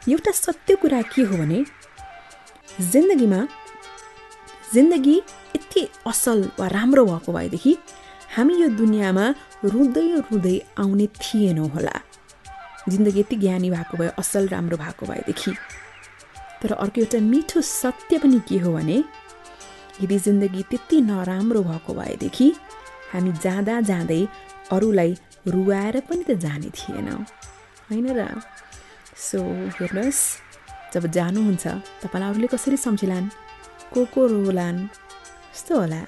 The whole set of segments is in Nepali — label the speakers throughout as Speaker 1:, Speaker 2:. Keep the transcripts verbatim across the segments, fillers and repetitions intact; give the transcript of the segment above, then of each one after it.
Speaker 1: एउटा सत्य कुरा के हो भने जिन्दगीमा जिन्दगी यति असल वा राम्रो भएको भएदेखि हामी यो दुनियाँमा रुँदै रुँदै आउने थिएनौँ होला। जिन्दगी यति ज्ञानी भएको भए, असल राम्रो भएको भएदेखि। तर अर्को एउटा मिठो सत्य पनि के हो भने यदि जिन्दगी त्यति नराम्रो भएको भएदेखि हामी जाँदा जाँदै अरूलाई रुवाएर पनि त जाने थिएनौँ, होइन र? सो हेर्नुहोस्, जब जानुहुन्छ तपाईँलाई अरूले कसरी सम्झिलान्, को को रोलान्, कस्तो होला?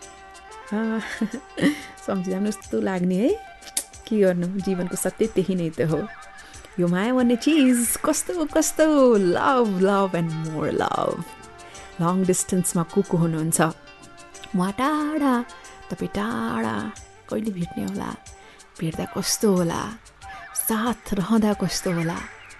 Speaker 1: सम्झिँदा पनि जस्तो लाग्ने है। के गर्नु, जीवनको सत्य त्यही नै त हो। यो माया भन्ने चिज कस्तो कस्तो love love and more love. Long डिस्टेन्समा को को हुनुहुन्छ, उहाँ टाढा, तपाईँ टाढा, कहिले भेट्ने होला, भेट्दा कस्तो होला, साथ रहँदा कस्तो होला।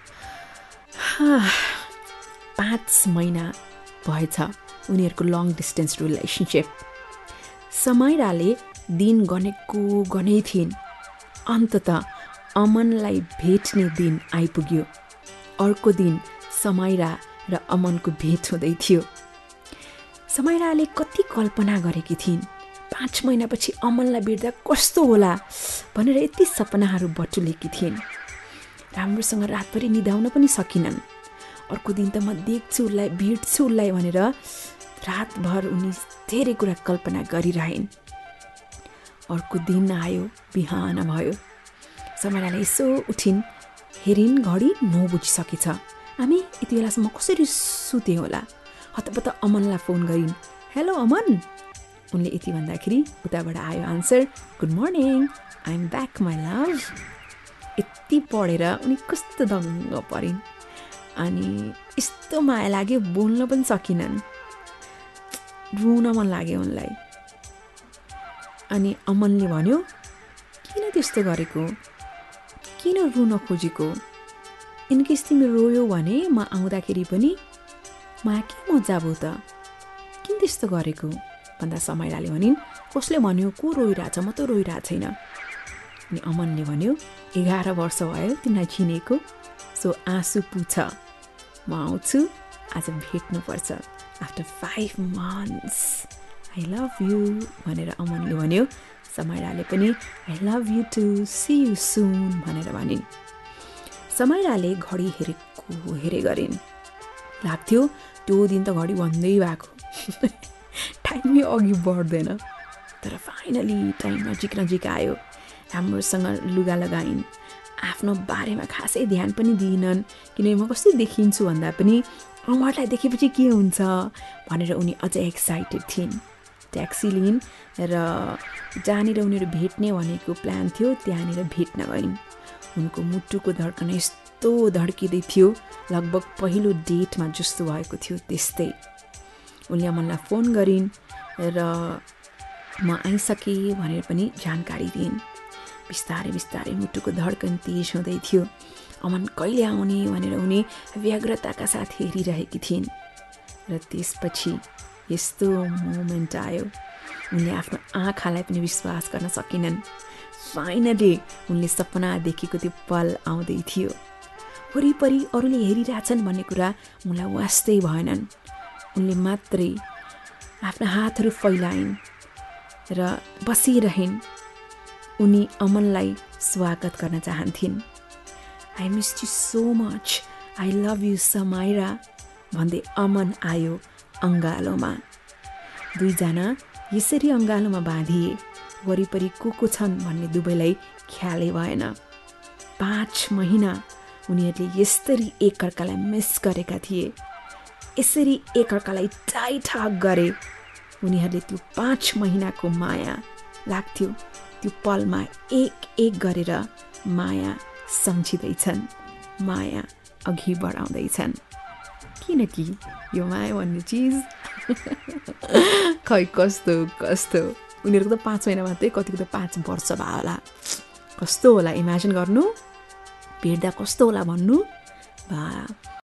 Speaker 1: पाँच महिना भएछ उनीहरूको लङ डिस्टेन्स रिलेसनसिप। समाइराले दिन गनेको गनै थिइन्। अन्ततः अमनलाई भेट्ने दिन आइपुग्यो। अर्को दिन समाइरा र अमनको भेट हुँदै थियो। समाइराले कति कल्पना गरेकी थिइन्, पाँच महिनापछि अमनलाई भेट्दा कस्तो होला भनेर यति सपनाहरू बटुलेकी थिइन्। राम्रोसँग रातभरि निदाउन पनि सकिनन्। अर्को दिन त म देख्छु उसलाई, भेट्छु उसलाई भनेर रातभर उनी धेरै कुरा कल्पना गरिरहन्। अर्को दिन आयो, बिहान भयो। समाइराले यसो उठिन्, हेरिन्, घडी नौ बजिसकेछ। हामी यति बेलासम्म कसरी सुते होला? हतपत अमनलाई फोन गरिन्। हेलो अमन, उनले यति भन्दाखेरि उताबाट आयो answer, good morning, I am back my love. यति पढेर उनी कस्तो दङ्ग परिन्। अनि यस्तो माया लाग्यो, बोल्न पनि सकिनन्। रुन मन लाग्यो उनलाई। अनि अमनले भन्यो, किन त्यस्तो गरेको, किन रुन खोजेको? इनकेस तिमी रोयो भने म आउँदाखेरि पनि माया के मजा भयो त, किन त्यस्तो गरेको भन्दा समाइराले भनिन्, कसले भन्यो को रोइरहेछ, म त रोइरहेको छैन। अनि अमनले भन्यो, एघार वर्ष भयो तिमीलाई चिनेको, सो आँसु पुछ, म आउँछु, आज भेट्नुपर्छ। After five months I love you भनेर अमनले भन्यो। समाइराले पनि I love you too, see you soon भनेर भनिन्। समाइराले घडी हेरेको हेरे गरिन्। लाग्थ्यो त्यो दिन त घडी भन्दै भएको, टाइमै अघि बढ्दैन। तर फाइनली टाइम नजिक नजिक आयो। राम्रोसँग लुगा लगाइन्। आफ्नो बारेमा खासै ध्यान पनि दिइनन्, किनभने म कस्तो देखिन्छु भन्दा पनि उहाँलाई देखेपछि के हुन्छ भनेर उनी अझै एक्साइटेड थिइन्। ट्याक्सी लिइन् र जहाँनिर उनीहरू भेट्ने भनेको प्लान थियो त्यहाँनिर भेट्न गइन्। उनको मुटुको धड्कन यस्तो धड्किँदै थियो, लगभग पहिलो डेटमा जस्तो भएको थियो त्यस्तै। उनले अमनलाई फोन गरिन् र म आइसकेँ भनेर पनि जानकारी दिइन्। बिस्तारै बिस्तारै मुटुको धड्कन तेज हुँदै थियो। अमन कहिले आउने भनेर उनी व्यग्रताका साथ हेरिरहेकी थिइन्। र त्यसपछि यस्तो मोमेन्ट आयो, उनले आफ्नो आँखालाई पनि विश्वास गर्न सकिनन्। फाइनली उनले सपना देखेको त्यो पल आउँदै थियो। वरिपरि अरूले हेरिरहेछन् भन्ने कुरा उनलाई वास्तै भएनन्। उनले मात्रै आफ्ना हातहरू फैलाइन् र बसिरहन्। उनी अमनलाई स्वागत गर्न चाहन्थिन्। I miss you so much, I love you Samaira भन्दै अमन आयो अङ्गालोमा। दुईजना यसरी अङ्गालोमा बाँधिए। वरिपरि को को छन् भन्ने दुवैलाई ख्यालै भएन। पाँच महिना उनीहरूले यसरी एकअर्कालाई मिस गरेका थिए। यसरी एकअर्कालाई टाइट हग गरे। उनीहरूले त्यो पाँच महिनाको माया लाग्थ्यो त्यो पलमा एक एक गरेर माया सम्झिँदैछन्, माया अघि बढाउँदैछन्। किनकि यो माया भन्ने चिज खै कस्तो कस्तो। उनीहरूको त पाँच महिना मात्रै, कतिको त पाँच वर्ष भयो होला। कस्तो होला इमेजिन गर्नु, भेट्दा कस्तो होला भन्नु। बा